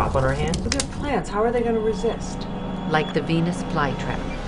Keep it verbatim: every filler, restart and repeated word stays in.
drop on our hand. But they're plants. How are they going to resist? Like the Venus flytrap.